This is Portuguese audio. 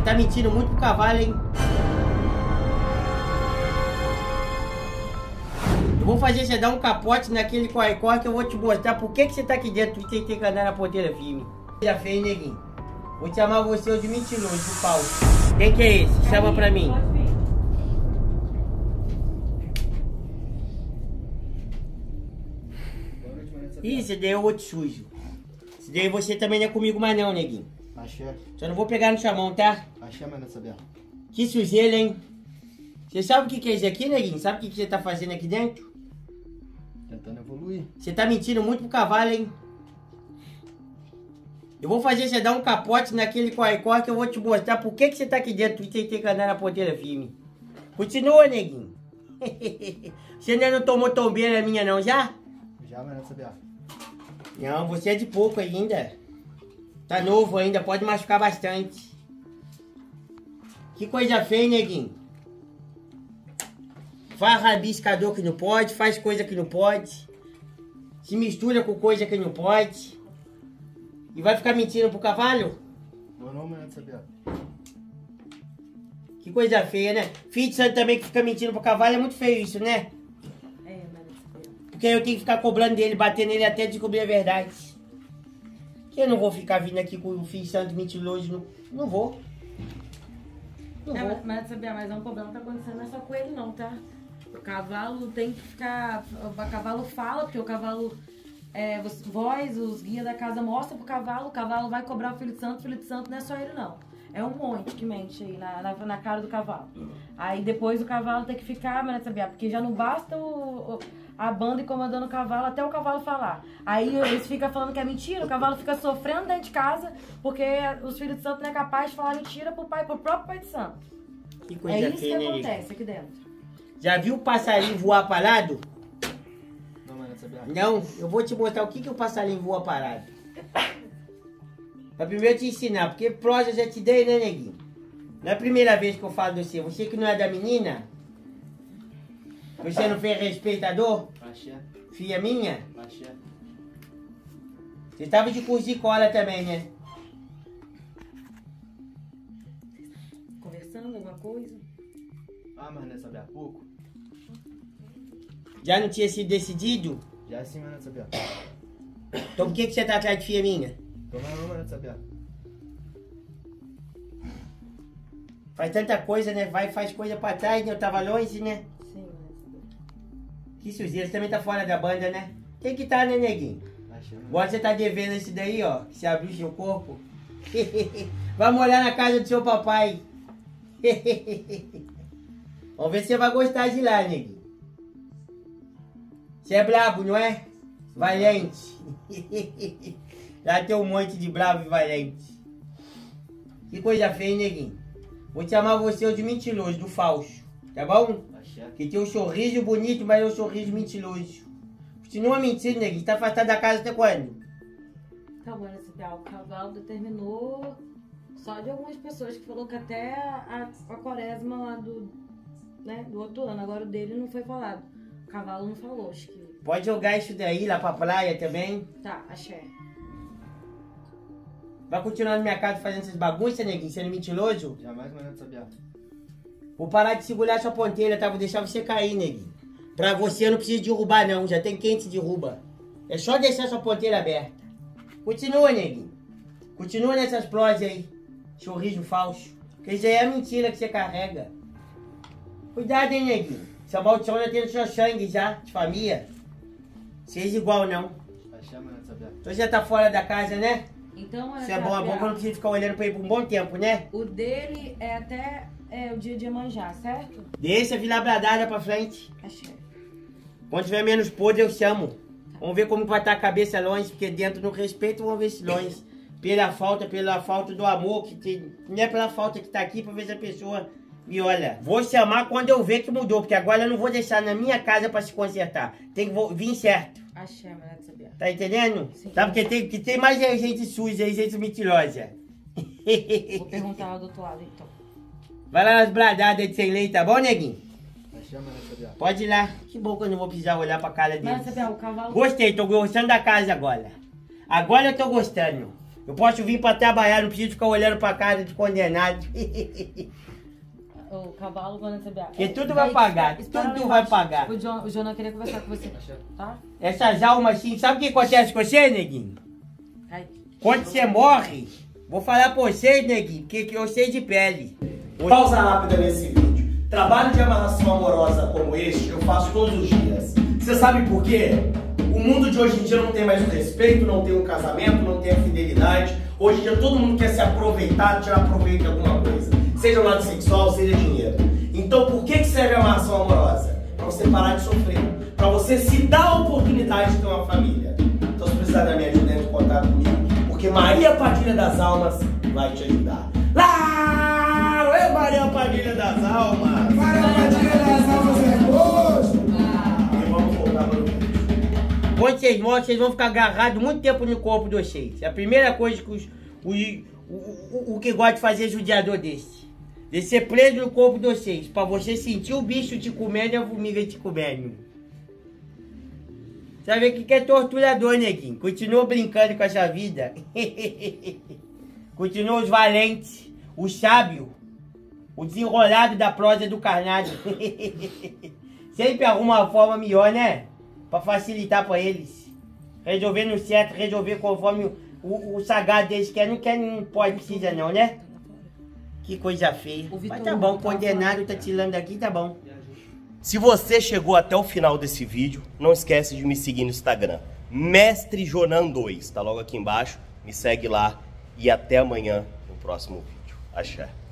tá mentindo muito pro cavalo, hein? Eu vou fazer você dar um capote naquele corre-corre que eu vou te mostrar por que você tá aqui dentro e tem que andar na ponteira firme. Já fez, neguinho. Vou chamar você de mentiroso, de falso. Quem que é esse? Chama pra mim. Ih, esse daí é o outro sujo. Esse daí você também não é comigo mais não, neguinho. Axé. Só não vou pegar no chamão, tá? Axé, mas não sabia. Que sujeira, hein? Você sabe o que é isso aqui, neguinho? Sabe o que você tá fazendo aqui dentro? Tentando evoluir. Você tá mentindo muito pro cavalo, hein? Eu vou fazer você dar um capote naquele corre-corre que eu vou te mostrar por que você tá aqui dentro e tem que andar na ponteira firme. Continua, neguinho. Você ainda não tomou tombeira minha não, já? Já, mas não sabia. Não, você é de pouco ainda. Tá novo ainda, pode machucar bastante. Que coisa feia, neguinho. Faz rabiscador que não pode, faz coisa que não pode. Se mistura com coisa que não pode. E vai ficar mentindo pro cavalo? Meu nome não sabia. Que coisa feia, né? Filho de santo também que fica mentindo pro cavalo, é muito feio isso, né? É, mas não sabia. Porque eu tenho que ficar cobrando dele, batendo nele até descobrir a verdade. Que eu não vou ficar vindo aqui com o filho de santo mentiroso, não vou. Não vou. Mas não sabia, mas é um problema que tá acontecendo, não é só com ele não, tá? O cavalo tem que ficar... O cavalo fala, porque o cavalo... vós, os guias da casa, mostram pro cavalo, o cavalo vai cobrar o filho de santo não é só ele não. É um monte que mente aí na cara do cavalo. Aí depois o cavalo tem que ficar, mas não sabia, porque já não basta a banda ir comandando o cavalo até o cavalo falar. Aí eles ficam falando que é mentira, o cavalo fica sofrendo dentro de casa, porque os filhos de santo não é capaz de falar mentira pro próprio pai de santo. Que coisa É isso que feia, né, acontece aqui dentro. Já viu o passarinho voar parado? Não, mas não sabia. Não, eu vou te mostrar o que o passarinho voa parado. Pra primeiro te ensinar, porque prosa eu já te dei, né, neguinho? Não é a primeira vez que eu falo de você. Você que não é da menina? Você não fez respeitador? Axé. Filha minha? Axé. Você tava de curso de cola também, né? Conversando alguma coisa? Ah, mas não sabia há pouco. Já não tinha sido decidido? Já sim, mas não sabia. Então por que você tá atrás de filha minha? Toma não, mas não sabia. Faz tanta coisa, né? Vai e faz coisa pra trás, né? Eu tava longe, né? Sim, mas não sabia. Que sujeira, você também tá fora da banda, né? Tem que tá, né, neguinho? Axé, mas... Agora você tá devendo esse daí, ó. Que você abriu seu corpo. Vai morar na casa do seu papai. Vamos ver se você vai gostar de lá, neguinho. Você é brabo, não é? Valente. Lá tem um monte de bravo e valente. Que coisa feia, hein, neguinho? Vou chamar você de mentiroso, do falso. Tá bom? Axé. Que tem um sorriso bonito, mas é um sorriso mentiroso. Continua mentindo, neguinho. Tá afastado da casa até quando? Então, mano, o cavalo determinou só de algumas pessoas que falou que até a quaresma lá do outro ano. Agora o dele não foi falado. O cavalo não falou, acho que... Pode jogar isso daí lá pra praia também. Tá, axé. Vai continuar na minha casa fazendo essas bagunças, neguinho, sendo mentiroso? Jamais, mas não sabia. Vou parar de segurar sua ponteira, tá? Vou deixar você cair, neguinho. Pra você eu não preciso derrubar, não. Já tem quem te derruba. É só deixar sua ponteira aberta. Continua, neguinho. Continua nessas prosas aí. Sorriso falso. Porque isso aí é mentira que você carrega. Cuidado, hein, neguinho. Essa maldição já tem no seu sangue já, de família. Seja igual, não. Axé, mas não sabia. Então já tá fora da casa, né? Então, Se é bom, que eu não preciso ficar olhando pra ele por um bom tempo, né? o dele é até o dia de Iemanjá, certo? Deixa a Vila Bradalha pra frente. Axé. Quando tiver menos podre, eu chamo. Vamos ver como vai estar a cabeça longe, porque dentro do respeito, vamos ver se longe. Pela falta do amor, que tem, não é pela falta que tá aqui, pra ver se a pessoa me olha. Vou chamar quando eu ver que mudou, porque agora eu não vou deixar na minha casa pra se consertar. Tem que vir certo. Axé, mas não sabia. Tá entendendo? Sim. Sabe porque tem mais gente suja, gente mentirosa. Vou perguntar lá do outro lado, então. Vai lá nas bradadas de sem lei, tá bom, neguinho? Axé, mas não sabia. Pode ir lá. Que bom que eu não vou precisar olhar pra cara Mas dele. sabia, o cavalo... Gostei, tô gostando da casa agora. Agora eu tô gostando. Eu posso vir pra trabalhar, não preciso ficar olhando pra casa de condenado. O cavalo, quando você vier. Porque tudo vai pagar, tudo vai pagar. O Jonah queria conversar com você, tá? Essas almas assim, sabe o que acontece com você, neguinho? Ai. Quando você morre, vou falar pra vocês, neguinho, que eu sei de pele. Pausa rápida nesse vídeo. Trabalho de amarração amorosa como este eu faço todos os dias. Você sabe por quê? O mundo de hoje em dia não tem mais o respeito, não tem o casamento, não tem a fidelidade. Hoje em dia todo mundo quer se aproveitar, tirar proveito de alguma coisa. Seja lado sexual, seja dinheiro. Então por que serve a amarração amorosa? Pra você parar de sofrer. Pra você se dar a oportunidade de ter uma família. Então se precisar da minha ajuda, entre em contato comigo. Porque Maria Padilha das Almas vai te ajudar. Lá! É Maria Padilha das Almas! Maria Padilha das Almas é gosto! E vamos voltar para o vídeo. Quando vocês morrem, vocês vão ficar agarrados muito tempo no corpo de vocês. É a primeira coisa que o que gosta de fazer é judiador desse. De ser preso no corpo de vocês. Pra você sentir o bicho te comendo e a formiga te comendo. Você vai ver o que é torturador, neguinho. Continua brincando com essa vida. Continua os valentes, os sábios, o desenrolado da prosa do carnado. Sempre arruma uma forma melhor, né? Pra facilitar pra eles. Resolvendo certo, resolver conforme o sagrado deles quer. Não pode, precisa não, né? Que coisa feia. Mas tá bom, condenado tá tirando aqui, tá bom. Se você chegou até o final desse vídeo, não esquece de me seguir no Instagram. Mestre Jonan 2, tá logo aqui embaixo. Me segue lá e até amanhã no próximo vídeo. Axé.